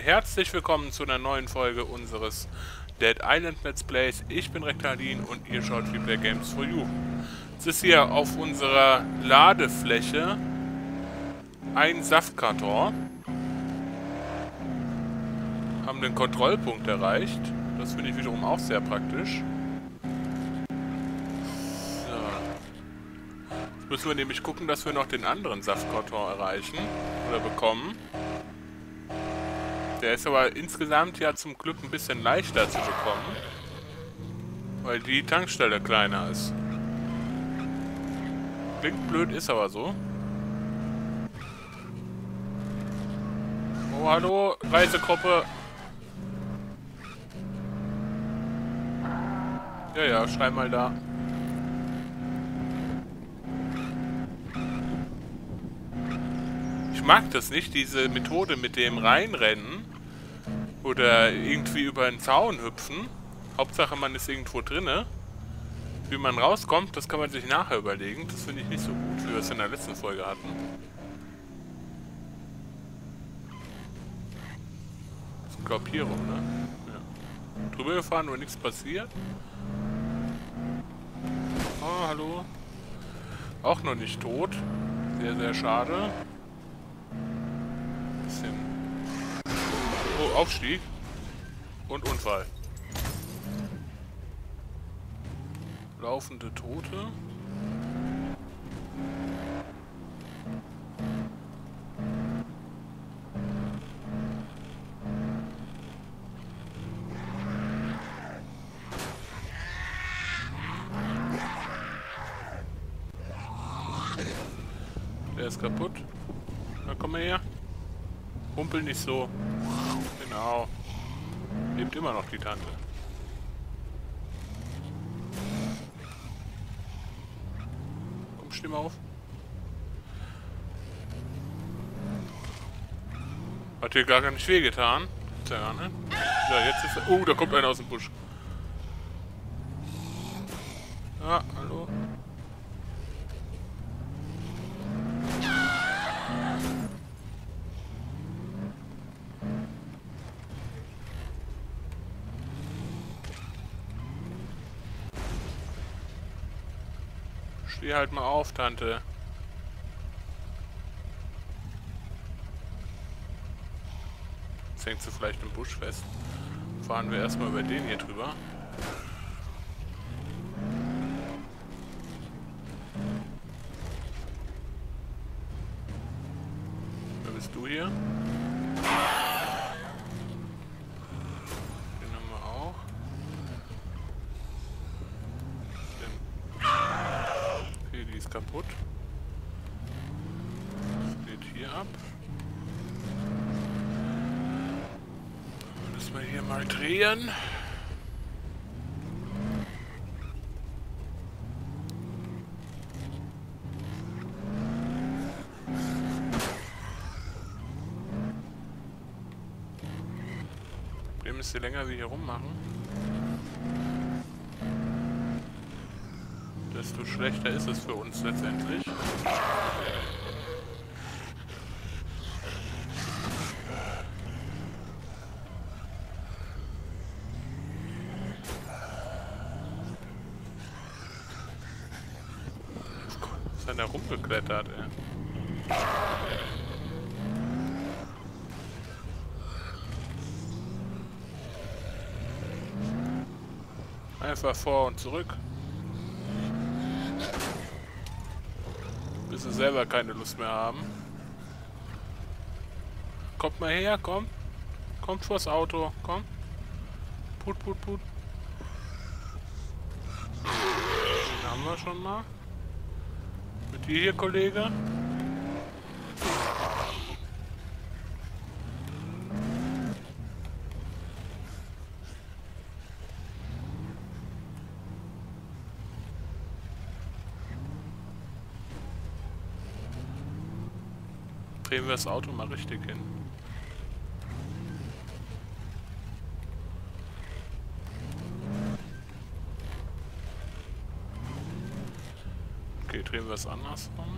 herzlich willkommen zu einer neuen Folge unseres Dead Island Let's Plays. Ich bin Rektalin und ihr schaut Replay Games for You. Es ist hier auf unserer Ladefläche ein Saftkarton. Haben den Kontrollpunkt erreicht. Das finde ich wiederum auch sehr praktisch. So. Jetzt müssen wir nämlich gucken, dass wir noch den anderen Saftkarton erreichen oder bekommen. Der ist aber insgesamt ja zum Glück ein bisschen leichter zu bekommen, weil die Tankstelle kleiner ist. Klingt blöd, ist aber so. Oh, hallo, Reisegruppe. Ja, schreib mal da. Ich mag das nicht, diese Methode mit dem Reinrennen oder irgendwie über einen Zaun hüpfen. Hauptsache man ist irgendwo drinne. Wie man rauskommt, das kann man sich nachher überlegen. Das finde ich nicht so gut, wie wir es in der letzten Folge hatten. Das ist ein Glaubierung, ne? Ja. Drüber gefahren, wo nichts passiert. Oh, hallo. Auch noch nicht tot. Sehr, sehr schade. Bisschen. Oh, Aufstieg. Und Unfall. Laufende Tote. Der ist kaputt. Na, komm mal her. Humpel nicht so. Genau. Lebt immer noch die Tante. Komm, steh mal auf. Hat dir gar nicht wehgetan. Ja, ne? Ja, jetzt ist er. Oh, da kommt einer aus dem Busch. Ah, hallo. Steh halt mal auf, Tante. Jetzt hängt sie vielleicht im Busch fest. Fahren wir erstmal über den hier drüber. Wer bist du hier? Den haben wir auch. Okay, die ist kaputt. Das geht hier ab. Müssen wir hier mal drehen. Problem ist, je länger wir hier rummachen, desto schlechter ist es für uns letztendlich. Was ist denn da rumgeklettert, ey? Einfach vor und zurück. Bis sie selber keine Lust mehr haben. Kommt mal her, komm. Kommt vors Auto, komm. Put, put, put. Den haben wir schon mal. Mit dir hier, Kollege. Drehen wir das Auto mal richtig hin. Okay, drehen wir es andersrum.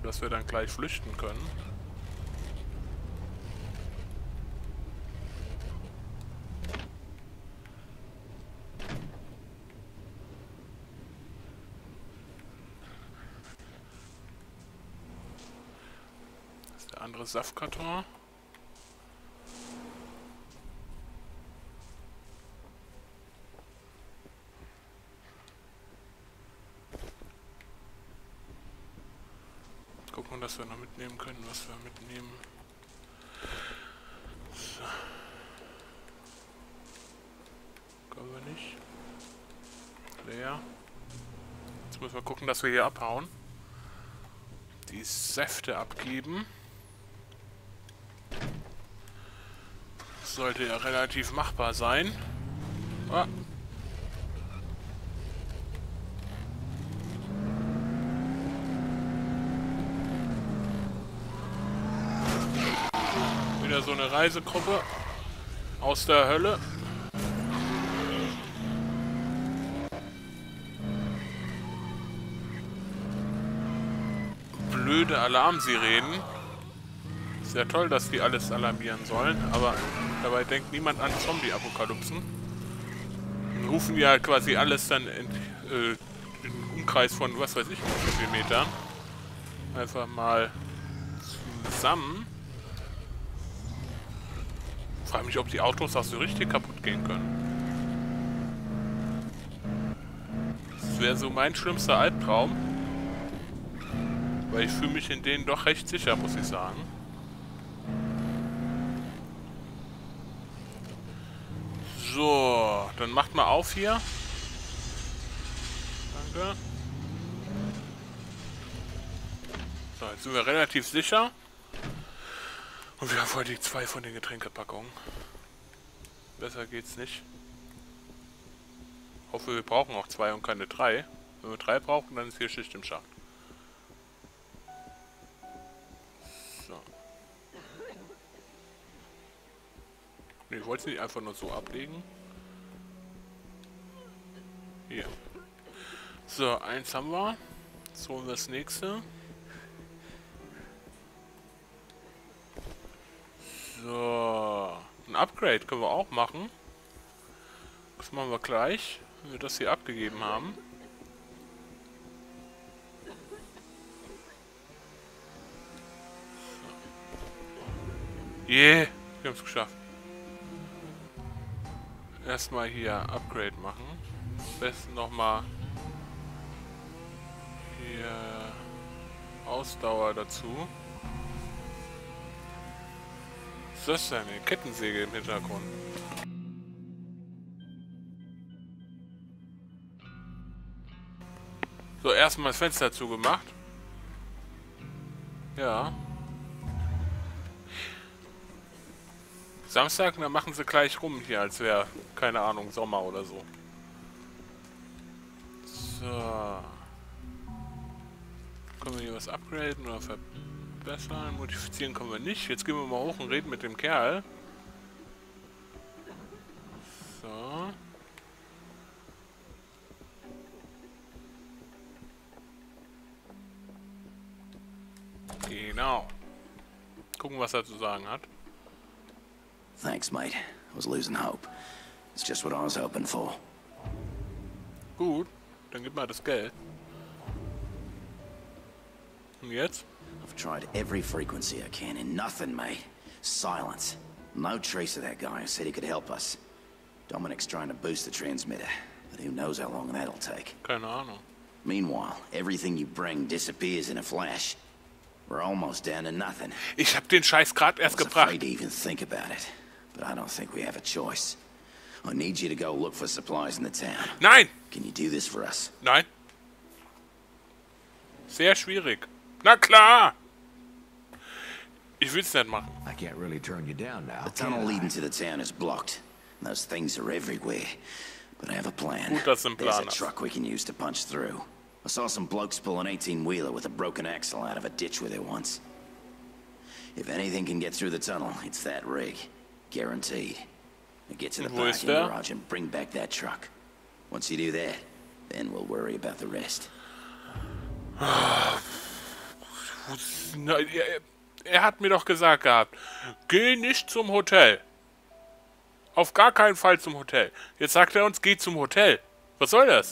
dass wir dann gleich flüchten können. Das ist der andere Saftkarton. Gucken, dass wir noch mitnehmen können, was wir mitnehmen. So. Können wir nicht. Leer. Jetzt müssen wir gucken, dass wir hier abhauen. Die Säfte abgeben. Sollte ja relativ machbar sein. Ah. Wieder so eine Reisegruppe aus der Hölle. Blöde Alarmsirenen. Ist ja toll, dass die alles alarmieren sollen, aber dabei denkt niemand an Zombie-Apokalypsen. Wir rufen ja quasi alles dann in Umkreis von, was weiß ich, wie viel Metern. Einfach mal zusammen. Ich frage mich, ob die Autos auch so richtig kaputt gehen können. Das wäre so mein schlimmster Albtraum. Weil ich fühle mich in denen doch recht sicher, muss ich sagen. So, dann macht mal auf hier. Danke. So, jetzt sind wir relativ sicher. Und wir haben vorher die 2 von den Getränkepackungen. Besser geht's nicht. Hoffe, wir brauchen auch 2 und keine 3. Wenn wir 3 brauchen, dann ist hier Schicht im Schacht. So. Ne, ich wollte es nicht einfach nur so ablegen. Hier. So, 1 haben wir. Jetzt holen wir das nächste. So, ein Upgrade können wir auch machen. Das machen wir gleich, wenn wir das hier abgegeben haben. So. Yeah, wir haben es geschafft. Erstmal hier Upgrade machen. Am besten nochmal hier Ausdauer dazu. Was ist das denn? Eine Kettensäge im Hintergrund. So, erstmal das Fenster zugemacht. Ja. Samstag, dann machen sie gleich rum hier, als wäre, keine Ahnung, Sommer oder so. So. Können wir hier was upgraden oder verbessern? Modifizieren können wir nicht. Jetzt gehen wir mal hoch und reden mit dem Kerl. So. Genau. Gucken, was er zu sagen hat. Thanks, mate. I was losing hope. It's just what I was hoping for. Gut, dann gib mal das Geld. Und jetzt? I've tried every frequency I can and nothing, mate. Silence. No trace of that guy who said he could help us. Dominic's trying to boost the transmitter, but who knows how long that'll take. Keine Ahnung. Meanwhile, everything you bring disappears in a flash. We're almost down to nothing. Ich hab den Scheiß gerade erst I was gebracht. afraid to even think about it, but I don't think we have a choice. I need you to go look for supplies in the town. Nein! Can you do this for us? Nein. Sehr schwierig. Na klar! Ich will's nicht machen. I can't really turn you down now. The tunnel leading to the town is blocked. Those things are everywhere. But I have a plan. Gut, dass du einen There's Plan a hast. truck we can use to punch through. I saw some blokes pull an 18-wheeler with a broken axle out of a ditch with it once. If anything can get through the tunnel, it's that rig. Guaranteed. Now get to the Wo ist parking der? garage and bring back that truck. Once you do that, then we'll worry about the rest. Wo Na, er hat mir doch gesagt gehabt, geh nicht zum Hotel. Auf gar keinen Fall zum Hotel. Jetzt sagt er uns, geh zum Hotel. Was soll das?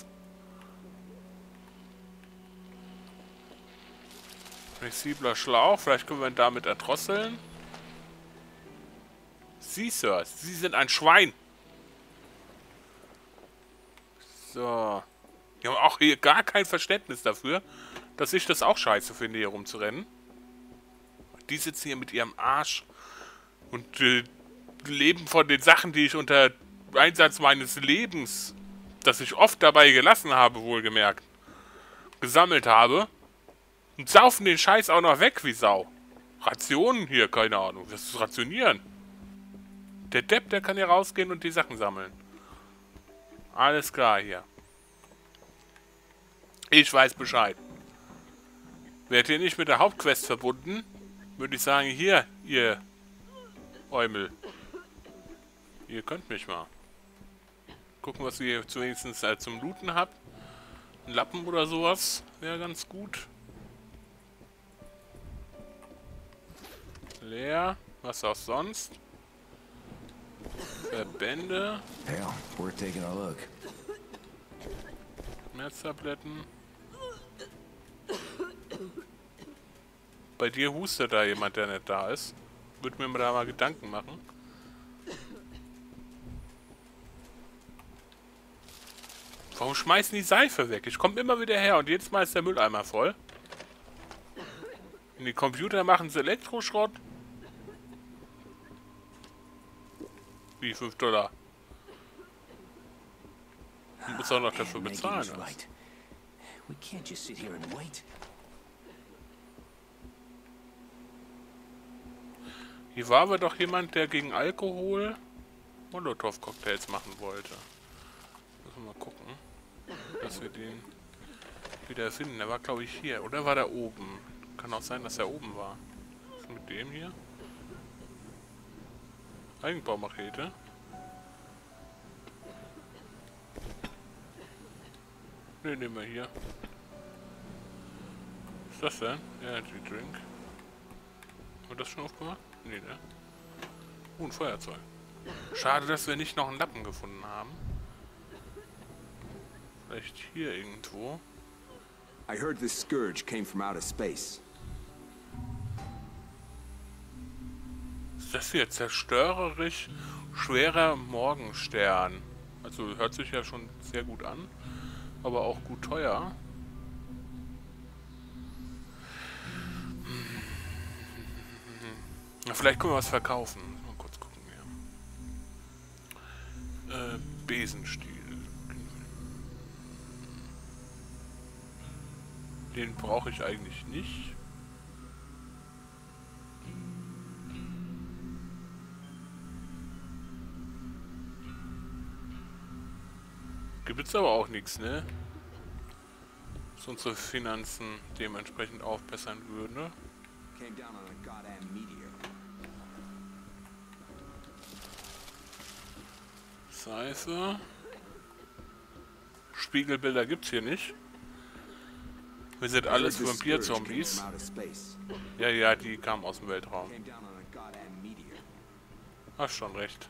Flexibler Schlauch. Vielleicht können wir ihn damit erdrosseln. Sie, Sir, Sie sind ein Schwein. So. Die haben auch hier gar kein Verständnis dafür, dass ich das auch scheiße finde, hier rumzurennen. Die sitzen hier mit ihrem Arsch und leben von den Sachen, die ich unter Einsatz meines Lebens, das ich oft dabei gelassen habe, wohlgemerkt, gesammelt habe. Und saufen den Scheiß auch noch weg wie Sau. Rationen hier, keine Ahnung. Was ist Rationieren? Der Depp, der kann hier rausgehen und die Sachen sammeln. Alles klar hier. Ich weiß Bescheid. Werdet ihr nicht mit der Hauptquest verbunden, würde ich sagen, hier, ihr Eumel. Ihr könnt mich mal. Gucken, was ihr wenigstens zum Looten habt. Ein Lappen oder sowas wäre ganz gut. Leer. Was auch sonst. Verbände. Hell, worth taking a look. Schmerztabletten. Bei dir hustet da jemand, der nicht da ist. Würde mir da mal Gedanken machen. Warum schmeißen die Seife weg? Ich komme immer wieder her und jedes Mal ist der Mülleimer voll. In die Computer machen sie Elektroschrott. Wie 5 $. Du musst auch noch dafür bezahlen. We can't just sit here and wait. Hier war aber doch jemand, der gegen Alkohol Molotow-Cocktails machen wollte. Müssen wir mal gucken, dass wir den wieder finden. Der war, glaube ich, hier. Oder war der oben? Kann auch sein, dass er oben war. Was ist mit dem hier? Eigenbaumachete. Ne, nehmen wir hier. Was ist das denn? Energy Drink. Haben wir das schon aufgemacht? Nee, ne? Ein Feuerzeug. Schade, dass wir nicht noch einen Lappen gefunden haben. Vielleicht hier irgendwo. I heard this scourge came from outer space. Ist das hier zerstörerisch schwerer Morgenstern? Also hört sich ja schon sehr gut an, aber auch gut teuer. Na, vielleicht können wir was verkaufen. Mal kurz gucken hier. Besenstiel. Den brauche ich eigentlich nicht. Gibt es aber auch nichts, ne? Was unsere Finanzen dementsprechend aufbessern würde. Came down on a goddamn meteor. Seife. Spiegelbilder gibt's hier nicht. Wir sind alles Vampir-Zombies. Ja, ja, die kamen aus dem Weltraum. Hast schon recht.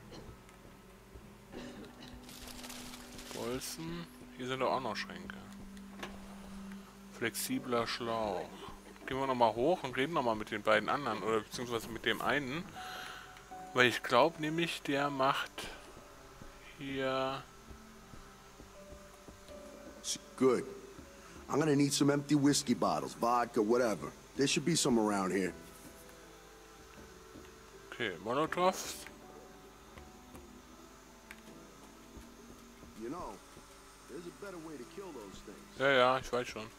Bolzen. Hier sind doch auch noch Schränke. Flexibler Schlauch. Gehen wir nochmal hoch und reden nochmal mit den beiden anderen. Oder beziehungsweise mit dem einen. Weil ich glaube nämlich, der macht hier... Good. I'm gonna need some empty whiskey bottles, vodka, whatever. There should be some around here. Okay, Molotovs. You know, there's a better way to kill those things. Ja, ja, ich weiß schon.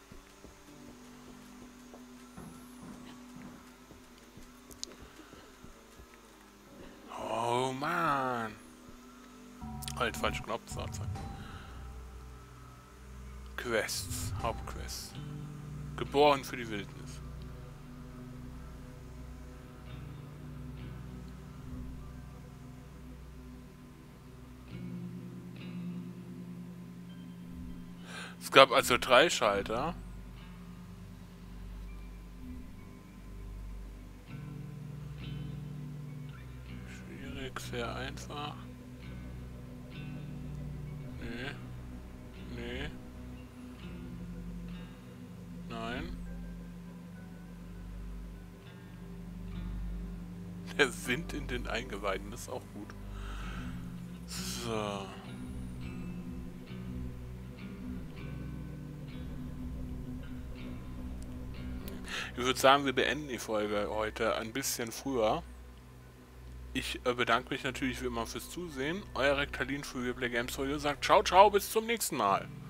Oh Mann. Halt, falsch Knopf, zack. Quests, Hauptquests. Geboren für die Wildnis. Es gab also 3 Schalter. Nix sehr einfach. Nee. Nee. Nein. Der Wind in den Eingeweiden ist auch gut. So. Ich würde sagen, wir beenden die Folge heute ein bisschen früher. Ich bedanke mich natürlich wie immer fürs Zusehen. Euer Rektalin für Replay Games Studio sagt ciao, ciao, bis zum nächsten Mal.